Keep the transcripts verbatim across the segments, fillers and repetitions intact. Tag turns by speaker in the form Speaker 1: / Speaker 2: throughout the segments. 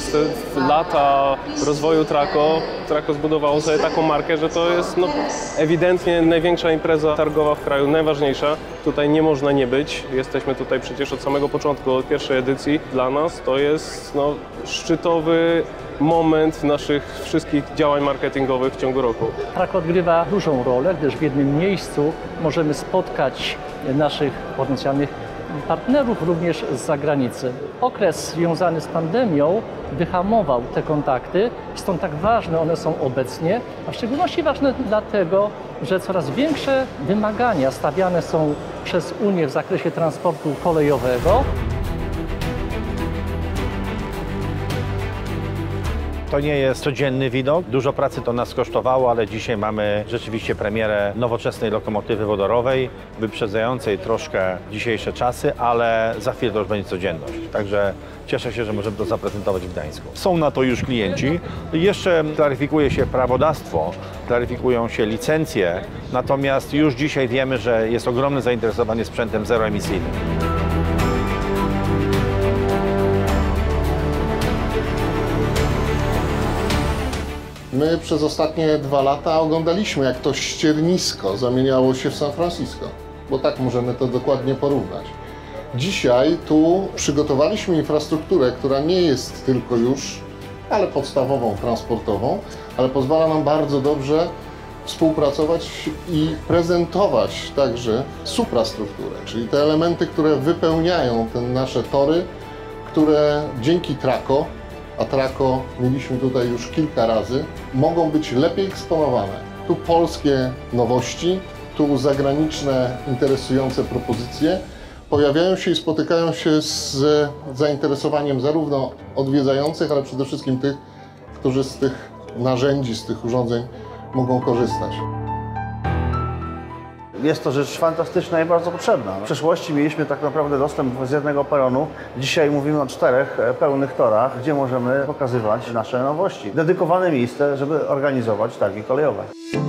Speaker 1: przez te lata rozwoju Traco, Traco zbudowało sobie taką markę, że to jest no, ewidentnie największa impreza targowa w kraju, najważniejsza. Tutaj nie można nie być. Jesteśmy tutaj przecież od samego początku, od pierwszej edycji. Dla nas to jest no, szczytowy moment naszych wszystkich działań marketingowych w ciągu roku.
Speaker 2: Traco odgrywa dużą rolę, gdyż w jednym miejscu możemy spotkać naszych potencjalnych partnerów również z zagranicy. Okres związany z pandemią wyhamował te kontakty, stąd tak ważne one są obecnie, a w szczególności ważne dlatego, że coraz większe wymagania stawiane są przez Unię w zakresie transportu kolejowego.
Speaker 3: To nie jest codzienny widok. Dużo pracy to nas kosztowało, ale dzisiaj mamy rzeczywiście premierę nowoczesnej lokomotywy wodorowej, wyprzedzającej troszkę dzisiejsze czasy, ale za chwilę to już będzie codzienność. Także cieszę się, że możemy to zaprezentować w Gdańsku. Są na to już klienci. Jeszcze klaryfikuje się prawodawstwo, klaryfikują się licencje, natomiast już dzisiaj wiemy, że jest ogromne zainteresowanie sprzętem zeroemisyjnym.
Speaker 4: My przez ostatnie dwa lata oglądaliśmy, jak to ściernisko zamieniało się w San Francisco, bo tak możemy to dokładnie porównać. Dzisiaj tu przygotowaliśmy infrastrukturę, która nie jest tylko już, ale podstawową, transportową, ale pozwala nam bardzo dobrze współpracować i prezentować także suprastrukturę, czyli te elementy, które wypełniają te nasze tory, które dzięki Traco, a Traco mieliśmy tutaj już kilka razy, mogą być lepiej eksponowane. Tu polskie nowości, tu zagraniczne interesujące propozycje pojawiają się i spotykają się z zainteresowaniem zarówno odwiedzających, ale przede wszystkim tych, którzy z tych narzędzi, z tych urządzeń mogą korzystać.
Speaker 5: Jest to rzecz fantastyczna i bardzo potrzebna. W przeszłości mieliśmy tak naprawdę dostęp z jednego peronu. Dzisiaj mówimy o czterech pełnych torach, gdzie możemy pokazywać nasze nowości. Dedykowane miejsce, żeby organizować targi kolejowe.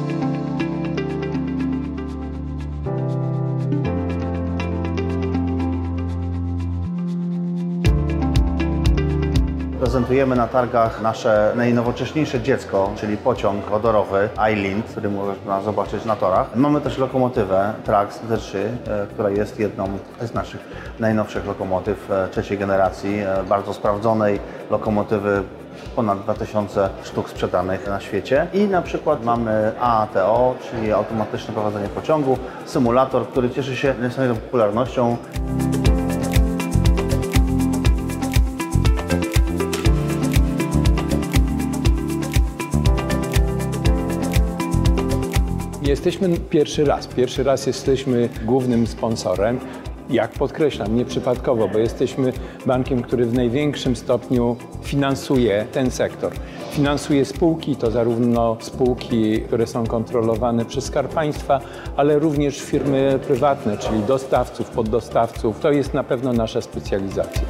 Speaker 5: Prezentujemy na targach nasze najnowocześniejsze dziecko, czyli pociąg wodorowy Ailint, który można zobaczyć na torach. Mamy też lokomotywę Trax D trzy, która jest jedną z naszych najnowszych lokomotyw trzeciej generacji, bardzo sprawdzonej lokomotywy, ponad dwa tysiące sztuk sprzedanych na świecie. I na przykład mamy A A T O, czyli automatyczne prowadzenie pociągu, symulator, który cieszy się niesamowitą popularnością.
Speaker 6: Jesteśmy pierwszy raz. Pierwszy raz jesteśmy głównym sponsorem. Jak podkreślam, nieprzypadkowo, bo jesteśmy bankiem, który w największym stopniu finansuje ten sektor. Finansuje spółki, to zarówno spółki, które są kontrolowane przez Skarb Państwa, ale również firmy prywatne, czyli dostawców, poddostawców. To jest na pewno nasza specjalizacja.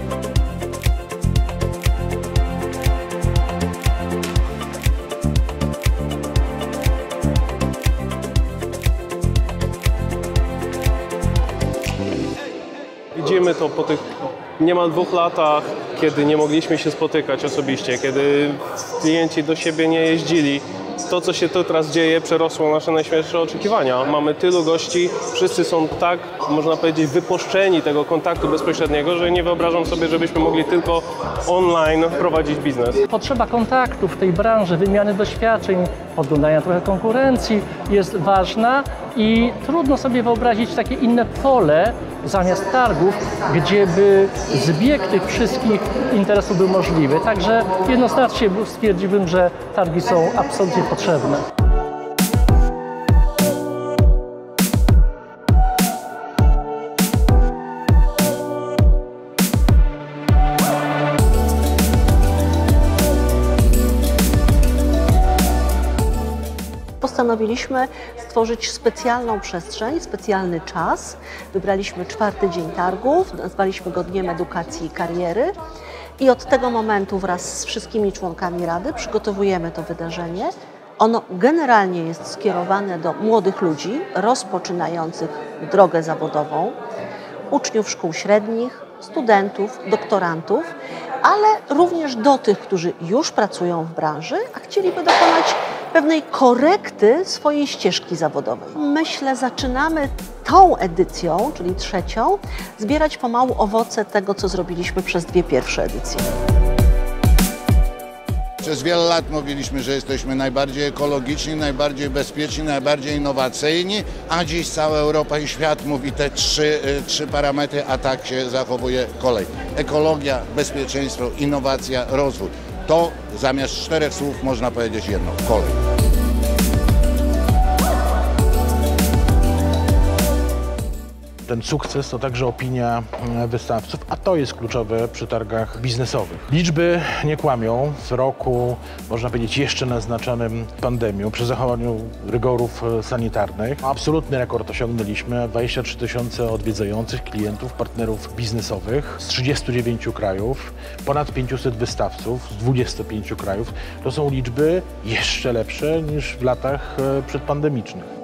Speaker 1: Widzimy to po tych niemal dwóch latach, kiedy nie mogliśmy się spotykać osobiście, kiedy klienci do siebie nie jeździli. To, co się tu teraz dzieje, przerosło nasze najśmielsze oczekiwania. Mamy tylu gości, wszyscy są tak, można powiedzieć, wypuszczeni tego kontaktu bezpośredniego, że nie wyobrażam sobie, żebyśmy mogli tylko online prowadzić biznes.
Speaker 2: Potrzeba kontaktu w tej branży, wymiany doświadczeń, podglądania trochę konkurencji jest ważna i trudno sobie wyobrazić takie inne pole zamiast targów, gdzie by zbieg tych wszystkich interesów był możliwy. Także jednoznacznie stwierdziłbym, że targi są absolutnie potrzebne.
Speaker 7: Postanowiliśmy stworzyć specjalną przestrzeń, specjalny czas. Wybraliśmy czwarty dzień targów, nazwaliśmy go Dniem Edukacji i Kariery i od tego momentu wraz z wszystkimi członkami Rady przygotowujemy to wydarzenie. Ono generalnie jest skierowane do młodych ludzi rozpoczynających drogę zawodową, uczniów szkół średnich, studentów, doktorantów ale również do tych, którzy już pracują w branży, a chcieliby dokonać pewnej korekty swojej ścieżki zawodowej. Myślę, zaczynamy tą edycją, czyli trzecią, zbierać pomału owoce tego, co zrobiliśmy przez dwie pierwsze edycje.
Speaker 8: Przez wiele lat mówiliśmy, że jesteśmy najbardziej ekologiczni, najbardziej bezpieczni, najbardziej innowacyjni, a dziś cała Europa i świat mówi te trzy, trzy parametry, a tak się zachowuje kolej. Ekologia, bezpieczeństwo, innowacja, rozwój. To zamiast czterech słów można powiedzieć jedno – kolej.
Speaker 9: Ten sukces to także opinia wystawców, a to jest kluczowe przy targach biznesowych. Liczby nie kłamią. W roku, można powiedzieć, jeszcze naznaczonym pandemią, przy zachowaniu rygorów sanitarnych, absolutny rekord osiągnęliśmy. dwadzieścia trzy tysiące odwiedzających, klientów, partnerów biznesowych z trzydziestu dziewięciu krajów, ponad pięciuset wystawców z dwudziestu pięciu krajów. To są liczby jeszcze lepsze niż w latach przedpandemicznych.